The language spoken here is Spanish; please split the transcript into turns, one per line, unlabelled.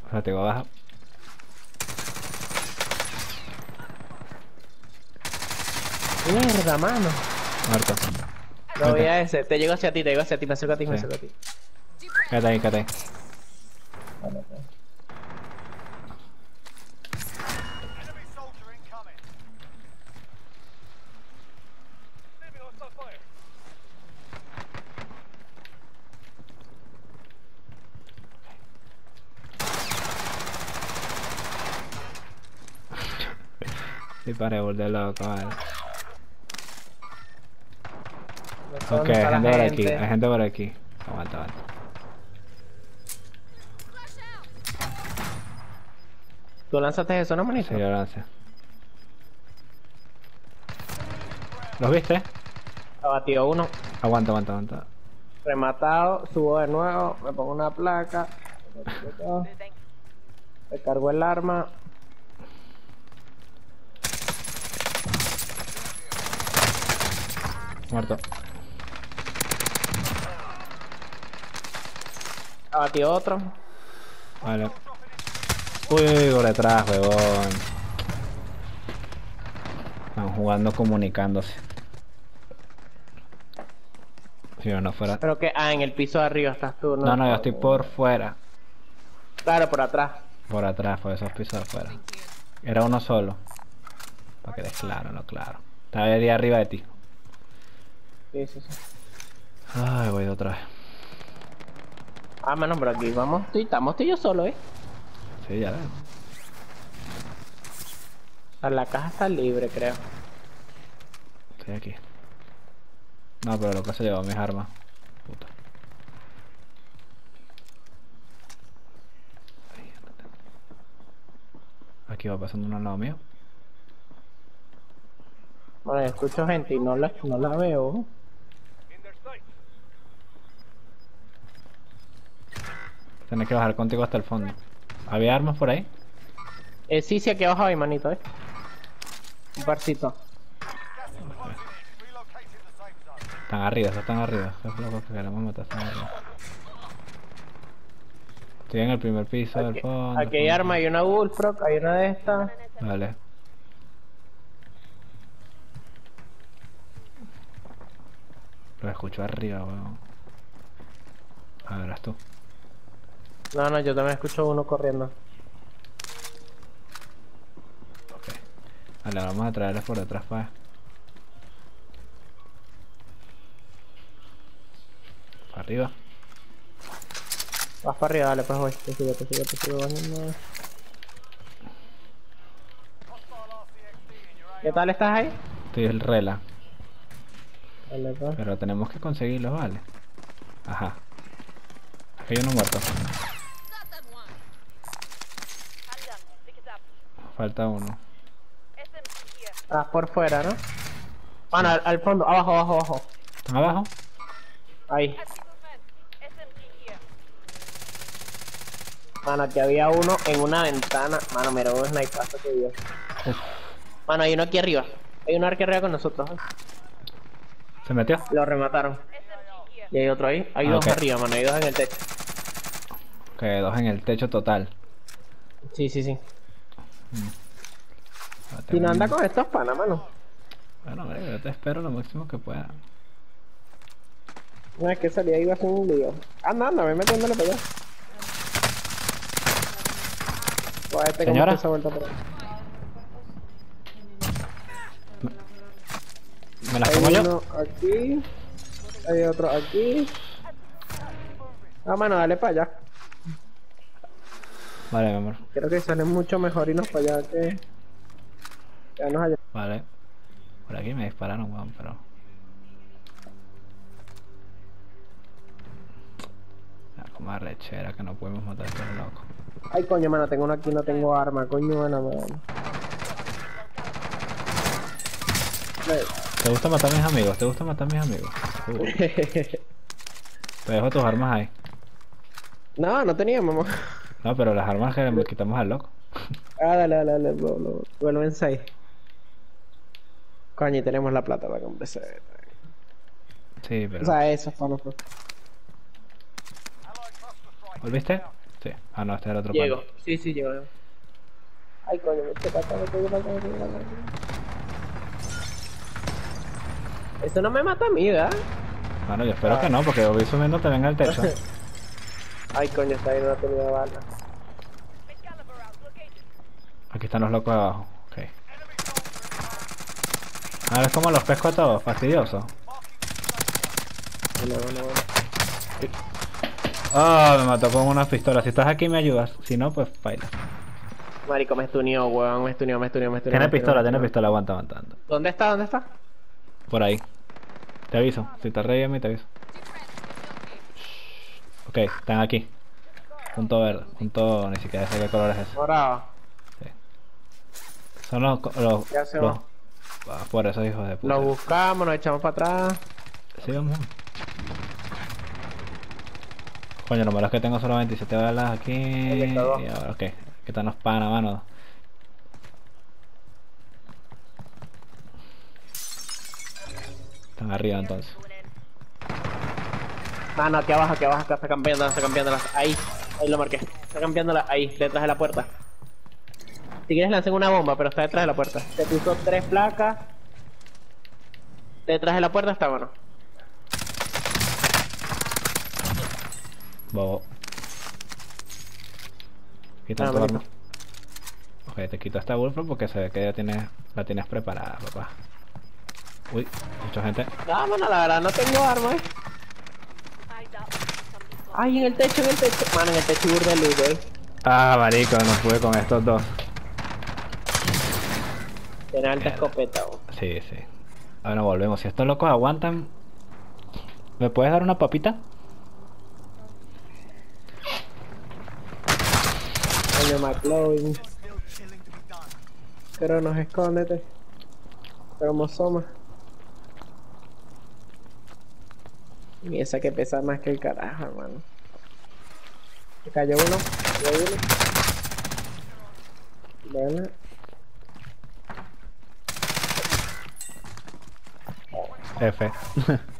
Látigo baja.
Mierda, mano.
Muerto.
No voy
Vete.
a ese. Te llego hacia ti, te llego hacia ti. Me acerco a ti, me
Sí.
acerco a ti.
Quédate ahí, quédate ahí.
Vale, pues.
Enemy soldier incoming. Enemy hostile fire.
Sí, para volver loco, vale.
No sé
Ok,
dónde
hay
está la
gente por aquí,
gente.
hay gente por aquí. Aguanta, aguanta.
¿Tú lanzaste eso, no, manito?
Sí, yo lancé. ¿Los viste?
Abatido uno.
Aguanta, aguanta, aguanta.
Rematado. Subo de nuevo. Me pongo una placa. Recargo el arma.
Muerto.
Abatido otro.
Vale. Uy, por detrás, huevón. Están jugando comunicándose. Si yo no fuera...
Pero que, en el piso de arriba estás tú, ¿no?
No, no, yo estoy por fuera.
Claro, por atrás.
Por atrás, por esos pisos de afuera. Era uno solo. Para que des claro, no claro. Estaba ahí arriba de ti.
Sí, sí, sí.
Ay, voy de otra vez.
Ah, mano, pero aquí vamos, estamos tú y yo solo,
Sí, ya ves.
O sea, la caja está libre, creo.
Estoy aquí. No, pero lo que se llevó mis armas. Puta. Ahí, ándate. Aquí va pasando uno al lado mío.
Bueno, yo escucho gente y no la veo.
In their sights.
Tienes que bajar contigo hasta el fondo. ¿Había armas por ahí?
Sí, sí, aquí abajo hay, manito, Un parcito.
Gas is closing in. Relocating the safe zone.
Están arriba, esos están arriba. Esos locos que queremos matar están arriba. Estoy en el primer piso del fondo.
Aquí hay arma, hay una Bullfrog, hay una de estas.
Vale. Lo escucho arriba, weón. A ver, verás tú.
No, no, yo también escucho uno corriendo.
Ok. Vale, vamos a traerles por detrás para... Para arriba.
Vas para arriba, dale, pues voy. Te sigo, bajando.
Hostile RCXD in your
¿Qué tal estás ahí?
Estoy el rela.
Dale, pues.
Pero tenemos que conseguirlos, vale. Ajá. Aquí hay uno muerto. Falta uno.
Estás por fuera, ¿no? Mano, al fondo, abajo, abajo, abajo.
¿Están abajo?
Ahí. Mano, aquí había uno en una ventana. Mano, mira, un snipazo que dio.
Uf.
Mano, hay uno aquí arriba. Hay uno aquí arriba con nosotros.
¿Se metió?
Lo remataron. Y hay otro ahí. Hay dos
ok.
arriba, mano. Hay dos en el techo.
Ok, dos en el techo total.
Sí, sí, sí.
Ah,
Si no anda con estos panas, mano.
Bueno, vale, yo te espero lo máximo que pueda.
Una vez que salía iba a ser un lío. Anda, anda, me metiéndole para allá. Buah, este como
Señora.
que se ha vuelto por ahí.
¿Me las
Hay
como yo?
uno aquí. Hay otro aquí. Ah, mano, dale para allá.
Vale, mi amor.
Creo que sale mucho mejor irnos para allá que... quedarnos allá.
Vale. Por aquí me dispararon, weón, pero... Ah, como arrechera que no podemos matar a estos locos.
Ay, coño, mano, tengo uno aquí, no tengo arma. Coño, mano.
¿Te gusta matar a mis amigos? ¿Te gusta matar a mis amigos? Te dejo tus armas ahí.
No, no tenía, mamá.
No, pero las armas que le quitamos al loco.
Ah, dale, dale, dale, vuelvo en 6. Coño, y tenemos la plata para que empecé.
Sí,
O
pero...
sea, eso es para nosotros.
Allied cluster strike.
¿Volviste? Sí. Ah, no, este es el otro
Llego.
puente.
Sí, sí, llego. Ay, coño, me estoy matando, me estoy matando. Eso no me mata a mí, ¿verdad?
Bueno, yo espero que no, porque voy subiendo también al techo.
Ay, coño, está ahí, no tenía bala.
Aquí están los locos abajo. Ok. Ahora es como los pesco a todos, fastidioso.
Bueno, bueno, bueno.
Ah, me mató con una pistola. Si estás aquí me ayudas. Si no, pues baila.
Marico, me estuneó, weón, me estuneó.
Tiene pistola, aguanta, aguantando.
¿Dónde está? ¿Dónde está?
Por ahí. Te aviso. Si te reí a mí, te aviso. Ok, están aquí. Punto verde. Punto... Ni siquiera sé qué color es ese.
Morado.
Sí. Son los...
Ya se va.
Ah, por esos hijos de puta.
Lo buscamos, nos echamos para atrás.
Sí, vamos. Coño, lo malo es que tengo solo 27 balas aquí. Y ahora, ok. Aquí están los panas, mano. Están arriba entonces.
Mano, aquí abajo, acá está cambiándolas. Ahí lo marqué. Está cambiándolas ahí, detrás de la puerta. Si quieres lancen una bomba, pero está detrás de la puerta. Se puso 3 placas. Detrás de la puerta está, bueno.
Bobo. Quita tu
manito.
arma. Ok, te quito esta bullfrog porque se ve que ya la tienes preparada, papá. Uy, mucha gente.
No, mano, la verdad no tengo arma, Ay, en el techo. Mano, en el techo burda de luz,
Ah, marico, no pude con estos dos.
Tiene alta
Mierda.
escopeta, weón.
Sí, sí. Ahora volvemos. Si estos locos aguantan, ¿me puedes dar una papita?
Coño, McLovin. Pero nos escóndete. Como somos. Y esa que pesa más que el carajo, hermano. Me cayó uno. Bueno.
F.